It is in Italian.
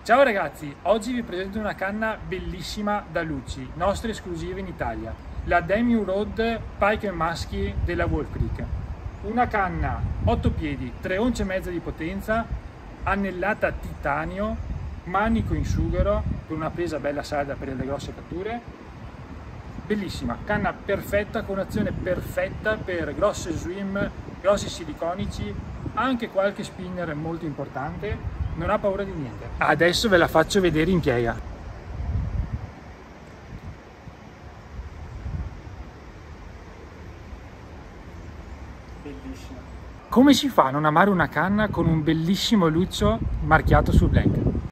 Ciao ragazzi, oggi vi presento una canna bellissima da Lucci, nostra esclusiva in Italia, la Damien Road Pike Musky della Wolf Creek. Una canna 8 piedi, 3 once e mezza di potenza, annellata titanio, manico in sughero per una presa bella salda per le grosse catture. Bellissima, canna perfetta con azione perfetta per grosse swim, grossi siliconici, anche qualche spinner molto importante. Non ha paura di niente. Adesso ve la faccio vedere in piega. Bellissima. Come si fa a non amare una canna con un bellissimo luccio marchiato sul black?